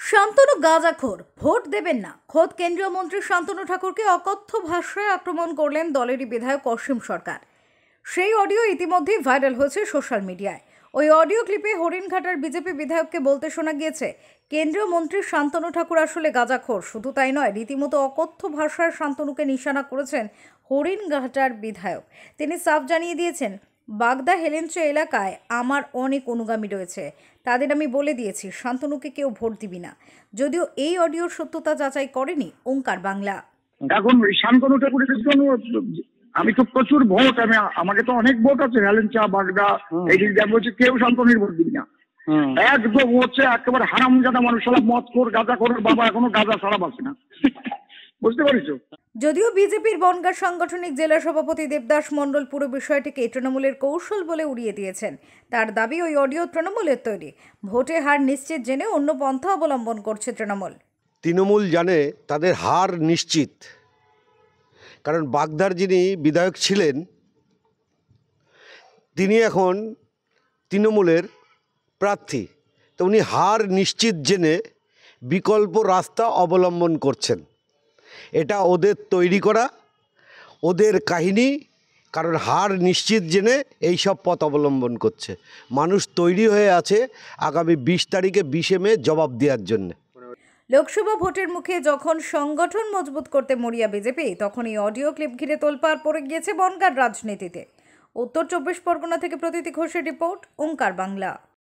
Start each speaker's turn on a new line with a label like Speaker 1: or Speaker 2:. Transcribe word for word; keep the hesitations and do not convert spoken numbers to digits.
Speaker 1: Shantanu গাঁজাখোর, vote দেবেন না। খোদ কেন্দ্রীয় মন্ত্রী শান্তনু ঠাকুরকে অকথ্য ভাষায় আক্রমণ করলেন দলেরই বিধায়ক অসীম সরকার। সেই অডিও ইতিমধ্যেই ভাইরাল হয়েছে সোশ্যাল মিডিয়ায়। ওই অডিও ক্লিপে হরিণঘাটার বিজেপি বিধায়ককে বলতে শোনা গিয়েছে, কেন্দ্রীয় মন্ত্রী শান্তনু ঠাকুর আসলে গাঁজাখোর। শুধু তাই নয়, রীতিমতো অকথ্য ভাষায় শান্তনুকে নিশানা করেছেন হরিণঘাটার বিধায়ক। তিনি সাফ জানিয়ে দিয়েছেন, বাগদা হেলেঞ্চা এলাকায় আমার অনেক অনুগামী রয়েছে, তাদের আমি বলে দিয়েছি শান্তনুকে কেউ ভোট দিবি না। যদিও এই অডিওর সত্যতা যাচাই করেনি ওঙ্কার বাংলা।
Speaker 2: এখন শান্তনু ঠাকুরের জন্য আমি তো প্রচুর ভোট, আমি আমাকে তো অনেক ভোট আছে, হেলেঞ্চা বাগদা এই দিক দিয়ে বলছি কেউ শান্তনুর ভোট দিবি না। একদম হচ্ছে একেবারে হারামজাদা মানুষ, সব মদ কর গাঁজা করার বাবা এখনো গাঁজা ছাড়া বাসে না, বুঝতে পারিস?
Speaker 1: যদিও বিজেপির বনগাঁ সাংগঠনিক জেলা সভাপতি দেবদাস মণ্ডল পুরো বিষয়টিকে তৃণমূলের কৌশল বলে উড়িয়ে দিয়েছেন। তার দাবি, ওই অডিও তৃণমূলের তৈরি। ভোটে হার নিশ্চিত জেনে অন্য পন্থা অবলম্বন করছে তৃণমূল।
Speaker 3: তৃণমূল জানে তাদের হার নিশ্চিত, কারণ বাগদার যিনি বিধায়ক ছিলেন তিনি এখন তৃণমূলের প্রার্থী, তো উনি হার নিশ্চিত জেনে বিকল্প রাস্তা অবলম্বন করছেন। এটা ওদের তৈরি করা, ওদের কাহিনী, কারণ হার নিশ্চিত জেনে এই সব পথ অবলম্বন করছে। মানুষ তৈরি হয়ে আছে আগামী বিশ তারিখে বিশে মে জবাব দেওয়ার জন্য।
Speaker 1: লোকসভা ভোটের মুখে যখন সংগঠন মজবুত করতে মরিয়া বিজেপি, তখন এই অডিও ক্লিপ ঘিরে তোলপাড় পড়ে গিয়েছে বনগাঁর রাজনীতিতে। উত্তর চব্বিশ পরগনা থেকে প্রতীতি ঘোষের রিপোর্ট, ওঙ্কার বাংলা।